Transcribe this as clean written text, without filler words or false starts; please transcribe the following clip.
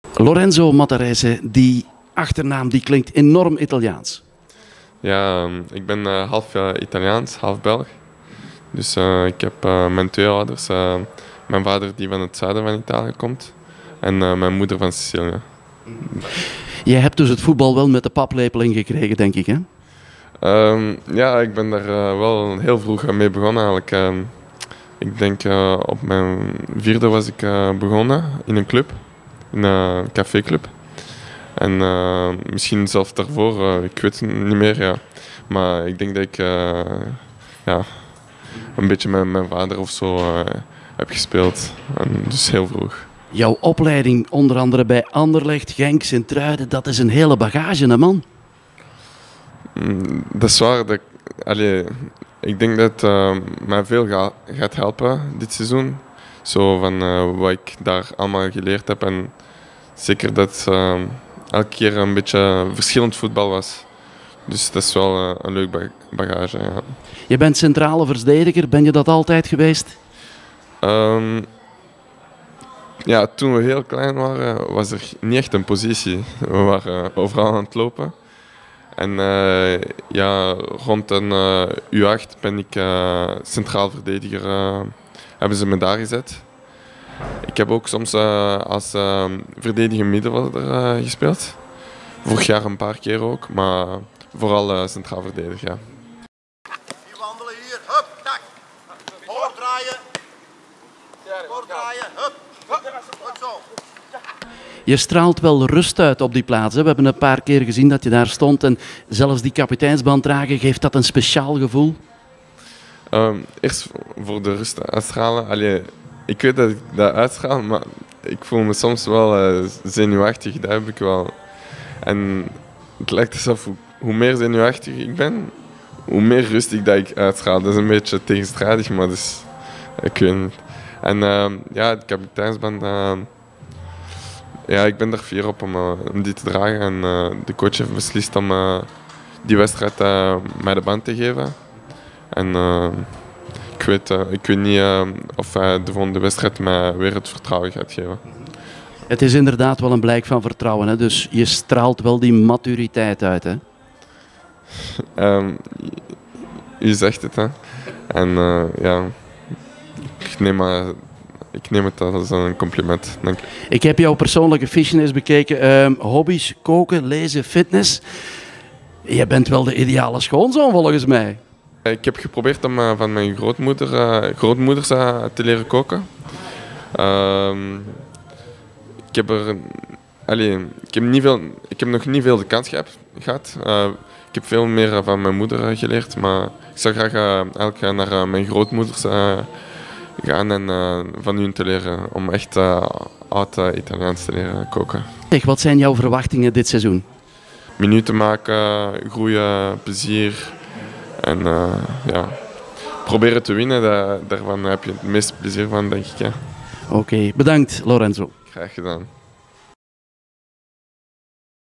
Lorenzo Matarese, die achternaam die klinkt enorm Italiaans. Ja, ik ben half Italiaans, half Belg. Dus ik heb mijn twee ouders. Mijn vader die van het zuiden van Italië komt en mijn moeder van Sicilië. Jij hebt dus het voetbal wel met de paplepel ingekregen, denk ik, hè? Ja, ik ben daar wel heel vroeg mee begonnen eigenlijk. Ik denk op mijn 4e was ik begonnen in een club, in een caféclub. En misschien zelfs daarvoor, ik weet het niet meer, ja. Maar ik denk dat ik ja, een beetje met mijn vader of zo heb gespeeld. En dus heel vroeg. Jouw opleiding, onder andere bij Anderlecht, Genk, Sint-Truiden, dat is een hele bagage, hè, man? Dat is waar. Ik denk dat het mij veel gaat helpen dit seizoen. Zo van wat ik daar allemaal geleerd heb. En zeker dat het elke keer een beetje verschillend voetbal was. Dus dat is wel een leuk bagage. Ja. Je bent centrale verdediger, ben je dat altijd geweest? Ja, toen we heel klein waren, was er niet echt een positie. We waren overal aan het lopen. En ja, rond een U8 ben ik centraal verdediger, hebben ze me daar gezet. Ik heb ook soms als verdedigend middenvelder gespeeld. Vorig jaar een paar keer ook, maar vooral centraal verdediger, ja. Hier wandelen hier, hup, tak. Voordraaien. Voordraaien, hup. Goed zo. Je straalt wel rust uit op die plaats, hè? We hebben een paar keer gezien dat je daar stond en zelfs die kapiteinsband dragen, geeft dat een speciaal gevoel? Eerst voor de rust uitstralen. Allee, ik weet dat ik dat uitstraal, maar ik voel me soms wel zenuwachtig, dat heb ik wel. En het lijkt alsof hoe meer zenuwachtig ik ben, hoe meer rustig dat ik uitstraal. Dat is een beetje tegenstrijdig, maar dus, ik weet niet. En ja, de kapiteinsband, ja, ik ben er fier op om die te dragen. En de coach heeft beslist om die wedstrijd mij de band te geven. En ik weet niet of hij de volgende wedstrijd mij weer het vertrouwen gaat geven. Het is inderdaad wel een blijk van vertrouwen, hè? Dus je straalt wel die maturiteit uit, hè? U zegt het, hè. En ja, ik neem het als een compliment. Dank u. Ik heb jouw persoonlijke fiche eens bekeken. Hobby's, koken, lezen, fitness. Je bent wel de ideale schoonzoon volgens mij. Ik heb geprobeerd om van mijn grootmoeders te leren koken. Ik heb nog niet veel de kans gehad. Ik heb veel meer van mijn moeder geleerd, maar ik zou graag eigenlijk naar mijn grootmoeders gaan en van hun te leren om echt oud Italiaans te leren koken. Zeg, wat zijn jouw verwachtingen dit seizoen? Minuten maken, groeien, plezier en ja, proberen te winnen. Daarvan heb je het meeste plezier van, denk ik. Ja. Oké, bedankt Lorenzo. Graag gedaan.